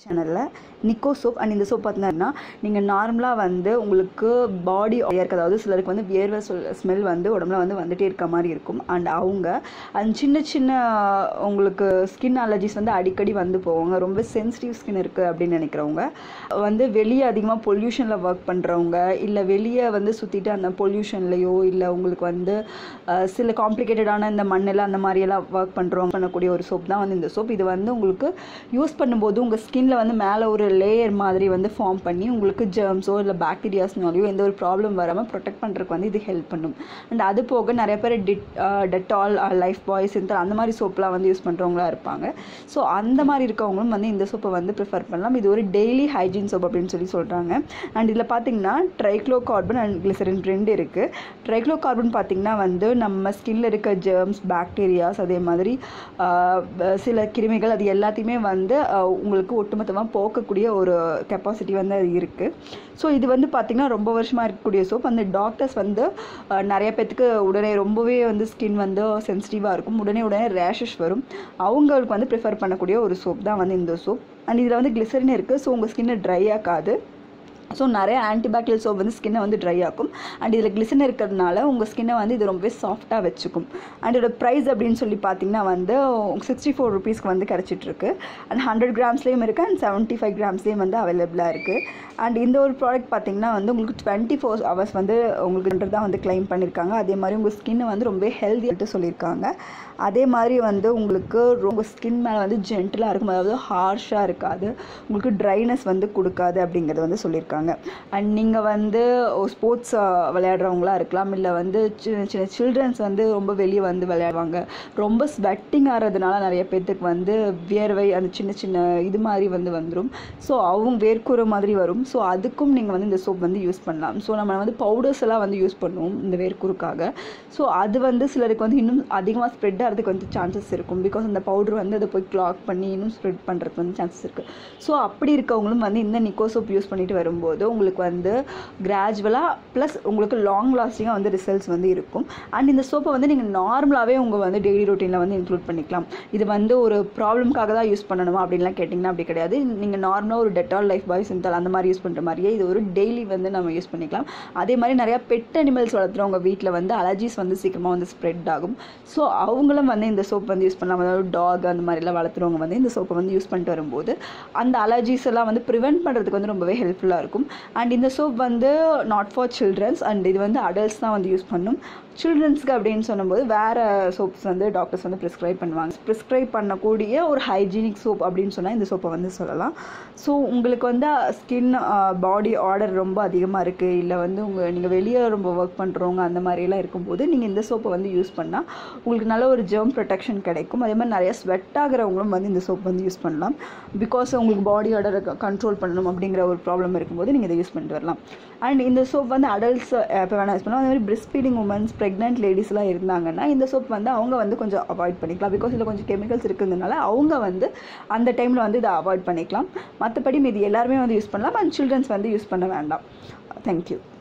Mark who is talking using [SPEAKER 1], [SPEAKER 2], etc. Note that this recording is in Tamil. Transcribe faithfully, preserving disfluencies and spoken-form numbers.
[SPEAKER 1] சேனலில் நிக்கோ சோப் அண்ட் இந்த சோப் பார்த்தீங்கன்னா நீங்கள் நார்மலாக வந்து உங்களுக்கு பாடி ஏற்க அதாவது சிலருக்கு வந்து வியர்வை ஸ்மெல் வந்து உடம்புல வந்து வந்துகிட்டே இருக்க மாதிரி இருக்கும். அண்ட் அவங்க அந்த சின்ன சின்ன உங்களுக்கு ஸ்கின் அலர்ஜிஸ் வந்து அடிக்கடி வந்து போவாங்க. ரொம்ப சென்சிட்டிவ் ஸ்கின் இருக்குது அப்படின்னு நினைக்கிறவங்க, வந்து வெளியே அதிகமாக பொல்யூஷனில் ஒர்க் பண்ணுறவங்க, இல்லை வெளியே வந்து சுற்றிட்டு அந்த பொல்யூஷன்லையோ இல்லை உங்களுக்கு வந்து சில காம்ப்ளிகேட்டடான இந்த மண்ணில் அந்த மாதிரியெல்லாம் ஒர்க் பண்ணுறவங்க பண்ணக்கூடிய ஒரு சோப் தான் வந்து இந்த சோப். இது வந்து உங்களுக்கு யூஸ் பண்ணும்போது உங்கள் ஸ்கின்ல வந்து மேலே ஒரு லேயர் மாதிரி வந்து ஃபார்ம் பண்ணி உங்களுக்கு ஜெர்ம்ஸோ இல்லை பாக்டீரியாஸ்னாலையோ எந்த ஒரு ப்ராப்ளம் வராமல் ப்ரொடெக்ட் பண்ணுறதுக்கு வந்து இது ஹெல்ப் பண்ணும். அண்ட் அது போக நிறைய பேர் டிட் டெட்டால் லைஃப் பாய் சிந்தல் அந்த மாதிரி சோப்லாம் வந்து யூஸ் பண்ணுறவங்களா இருப்பாங்க. ஸோ அந்த மாதிரி இருக்கவங்களும் வந்து இந்த சோப்பை வந்து ப்ரிஃபர் பண்ணலாம். இது ஒரு டெய்லி ஹைஜீன் சோப் அப்படின்னு சொல்லி சொல்கிறாங்க. அண்ட் இதில் பார்த்தீங்கன்னா ட்ரைக்ளோ கார்பன் அண்ட் கிளிசரின் ரெண்டு இருக்குது. ட்ரைக்ளோ கார்பன் பார்த்திங்கன்னா வந்து நம்ம ஸ்கின்ல இருக்க ஜெர்ம்ஸ், பாக்டீரியாஸ், அதே மாதிரி சில கிருமிகள் அது எல்லாத்தையுமே வந்து உங்களுக்கு ஒட்டுமொத்தமாக போக்கக்கூடிய ஒரு கெப்பாசிட்டி வந்து அது இருக்குது. ஸோ இது வந்து பார்த்திங்கன்னா ரொம்ப வருஷமாக இருக்கக்கூடிய சோப். அந்த டாக்டர்ஸ் வந்து நிறைய பேத்துக்கு உடனே ரொம்பவே வந்து ஸ்கின் வந்து சென்சிட்டிவாக இருக்கும், உடனே உடனே ரேஷஸ் வரும், அவங்களுக்கு வந்து ப்ரிஃபர் பண்ணக்கூடிய ஒரு சோப் தான் வந்து இந்த சோப். அண்ட் இதில் வந்து கிளிசரின் இருக்குது. ஸோ உங்கள் ஸ்கின்னை ட்ரை ஆக்காது. ஸோ நிறைய ஆன்டிபாக்டீரியல் சோப் வந்து ஸ்கின்னை வந்து ட்ரை ஆக்கும். அண்ட் இதில் கிளிசரின் இருக்கிறதுனால உங்கள் ஸ்கின்னை வந்து இது ரொம்பவே சாஃப்டாக வச்சுக்கும். அண்ட் இதோட ப்ரைஸ் அப்படின்னு சொல்லி பார்த்தீங்கன்னா வந்து சிக்ஸ்டி ஃபோர் ருபீஸ்க்கு வந்து கிடச்சிட்ருக்கு. அண்ட் ஹண்ட்ரட் கிராம்ஸ்லேயும் இருக்குது அண்ட் செவன்ட்டி ஃபைவ் கிராம்ஸ்லேயும் வந்து அவைலபிளாக இருக்குது. அண்ட் இந்த ஒரு ப்ராடக்ட் பார்த்திங்கன்னா வந்து உங்களுக்கு டுவெண்ட்டி ஃபோர் ஹவர்ஸ் வந்து உங்களுக்கு தான் வந்து கிளைம் பண்ணியிருக்காங்க. அதே மாதிரி உங்கள் ஸ்கின்னை வந்து ரொம்ப ஹெல்த்தியாக சொல்லியிருக்காங்க. அதே மாதிரி வந்து உங்களுக்கு ரொம்ப ஸ்கின் மேலே வந்து ஜென்டிலாக இருக்கும், அதாவது ஹார்ஷாக இருக்காது, உங்களுக்கு ட்ரைனஸ் வந்து கொடுக்காது அப்படிங்கிறது வந்து சொல்லியிருக்காங்க. அண்ட் நீங்கள் வந்து ஸ்போர்ட்ஸ் விளையாடுறவங்களா இருக்கலாம், இல்லை வந்து சின்ன சின்ன சில்ட்ரன்ஸ் வந்து ரொம்ப வெளியே வந்து விளையாடுவாங்க, ரொம்ப ஸ்வெட்டிங் ஆகிறதுனால நிறைய பேர்த்துக்கு வந்து வியர்வை அந்த சின்ன சின்ன இது மாதிரி வந்து வந்துடும். ஸோ அவங்க வேர்க்குற மாதிரி வரும். ஸோ அதுக்கும் நீங்கள் வந்து இந்த சோப் வந்து யூஸ் பண்ணலாம். ஸோ நம்ம வந்து பவுடர்ஸ் எல்லாம் வந்து யூஸ் பண்ணுவோம் இந்த வேர்க்குருக்காக. ஸோ அது வந்து சிலருக்கு வந்து இன்னும் அதிகமாக ஸ்ப்ரெட் ஆகிறதுக்கு வந்து சான்சஸ் இருக்கும். பிகாஸ் அந்த பவுடர் வந்து அதை போய் கிளாக் பண்ணி இன்னும் ஸ்ப்ரெட் பண்ணுறதுக்கு வந்து சான்சஸ் இருக்குது. ஸோ அப்படி இருக்கவங்களும் வந்து இந்த நிக்கோ சோப் யூஸ் பண்ணிட்டு வரும்போது உங்களுக்கு வந்து கிராஜுவலாக ப்ளஸ் உங்களுக்கு லாங் லாஸ்டிங்காக வந்து ரிசல்ட்ஸ் வந்து இருக்கும். அண்ட் இந்த சோப்பை வந்து நீங்கள் நார்மலாகவே உங்கள் வந்து டெய்லி ரொட்டீனில் வந்து இன்க்ளூட் பண்ணிக்கலாம். இது வந்து ஒரு ப்ராப்ளம்காக தான் யூஸ் பண்ணணுமா அப்படின்லாம் கேட்டிங்கன்னா அப்படி கிடையாது. நீங்கள் நார்மலாக ஒரு டெட்டால், லைஃப் பாய், சிந்தல் அந்த மாதிரி யூஸ் பண்ணுற மாதிரியே இது ஒரு டெய்லி வந்து நம்ம யூஸ் பண்ணிக்கலாம். அதே மாதிரி நிறையா பெட் அனிமல்ஸ் வளர்த்துறவங்க வீட்டில் வந்து அலர்ஜிஸ் வந்து சீக்கிரமாக வந்து ஸ்ப்ரெட் ஆகும். ஸோ அவங்களும் வந்து இந்த சோப் வந்து யூஸ் பண்ணலாம். அதாவது டாக் அந்த மாதிரிலாம் வளர்த்துறவங்க வந்து இந்த சோப்பை வந்து யூஸ் பண்ணிட்டு வரும்போது அந்த அலர்ஜிஸ் எல்லாம் வந்து ப்ரிவென்ட் பண்ணுறதுக்கு வந்து ரொம்பவே ஹெல்ப்ஃபுல்லாக இருக்கும். அண்ட் இந்த சோப் வந்து நாட் ஃபார் சில்ட்ரன்ஸ், அண்ட் இது வந்து அடல்ட்ஸ் தான் வந்து யூஸ் பண்ணும். சில்ட்ரன்ஸ்க்கு அப்படின்னு சொல்லும்போது வேறு சோப்ஸ் வந்து டாக்டர்ஸ் வந்து ப்ரிஸ்கிரைப் பண்ணுவாங்க. ப்ரிஸ்கிரைப் பண்ணக்கூடிய ஒரு ஹைஜீனிக் சோப் அப்படின்னு சொன்னால் இந்த சோப்பை வந்து சொல்லலாம். ஸோ உங்களுக்கு வந்து ஸ்கின் பாடி ஆர்டர் ரொம்ப அதிகமாக இருக்குது, இல்லை வந்து உங்கள் நீங்கள் வெளியே ரொம்ப ஒர்க் பண்ணுறவங்க அந்த மாதிரிலாம் இருக்கும்போது நீங்கள் இந்த சோப்பை வந்து யூஸ் பண்ணால் உங்களுக்கு நல்ல ஒரு ஜெர்ம் ப்ரொடெக்ஷன் கிடைக்கும். அதே மாதிரி நிறைய ஸ்வெட் ஆகிறவங்களும் வந்து இந்த சோப் வந்து யூஸ் பண்ணலாம். பிகாஸ் உங்களுக்கு பாடி ஆர்டரை கண்ட்ரோல் பண்ணணும் அப்படிங்கிற ஒரு ப்ராப்ளம் இருக்கும்போது நீங்கள் இதை யூஸ் பண்ணிட்டு வரலாம். அண்ட் இந்த சோப் வந்து அடல்ட்ஸ் எப்போ வேணால் யூஸ் பண்ணலாம். அதே மாதிரி பிரெஸ்ட் ஃபீடிங் உமன்ஸ், ப்ரெக்னென்ட் லேடிஸ்லாம் இருந்தாங்கன்னா இந்த சோப் வந்து அவங்க வந்து கொஞ்சம் அவாய்ட் பண்ணிக்கலாம். பிகாஸ் இதில் கொஞ்சம் கெமிக்கல்ஸ் இருக்கிறதுனால அவங்க வந்து அந்த டைமில் வந்து இதை அவாய்ட் பண்ணிக்கலாம். மற்றபடி மீதி எல்லாருமே வந்து யூஸ் பண்ணலாம். அண்ட் சில்ட்ரன்ஸ் வந்து யூஸ் பண்ண வேண்டாம். தேங்க்யூ.